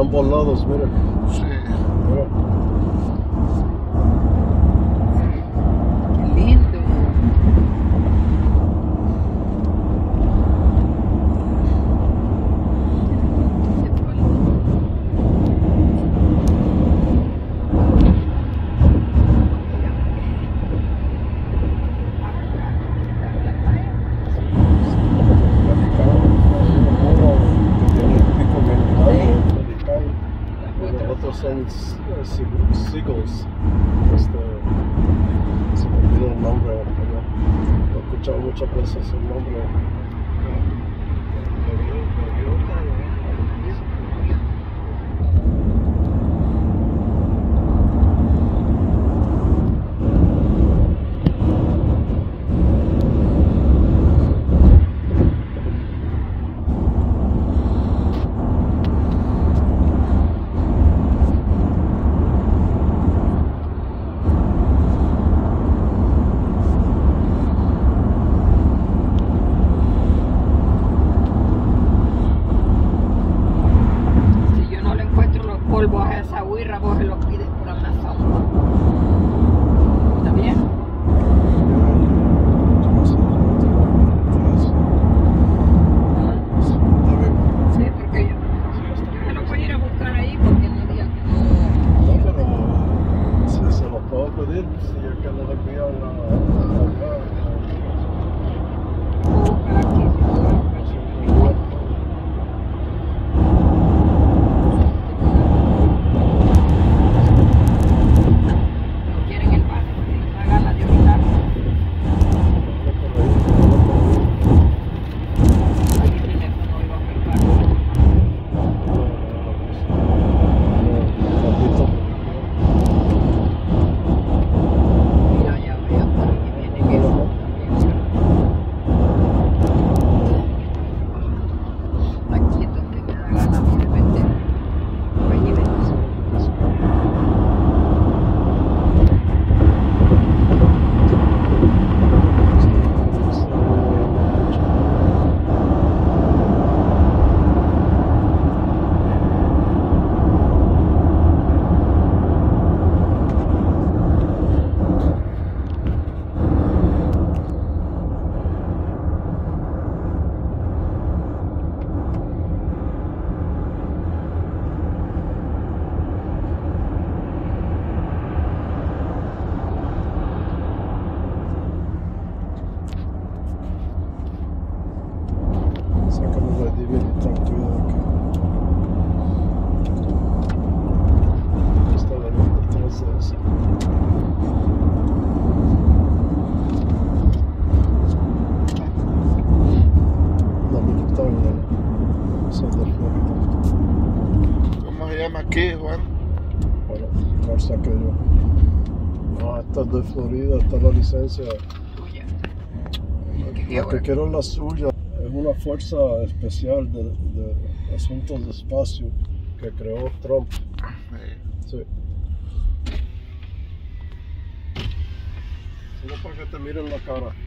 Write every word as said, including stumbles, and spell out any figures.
ambos lados, mira. Sí. Mira. Qué lindo. Son seagulls. Este, se me olvidó el nombre, pero lo he escuchado muchas veces el nombre. Polvos a esa huirra, vos se los pides por Amazon. ¿Está bien? Sí, porque yo, yo me lo voy a ir a buscar ahí porque no diga que no. No, pero si se lo puedo pedir, si es que no le envían la... Sacamos la D V D tranquilo aquí. Está la luz detrás de eso. La militaria, esa de Florida. ¿Cómo se llama aquí, Juan? Bueno, no saqué yo. No, esta es de Florida, esta es la licencia. Tuya. La que quiero es la suya. Es una fuerza especial de, de asuntos de espacio que creó Trump. Sí. Solo para que te miren la cara.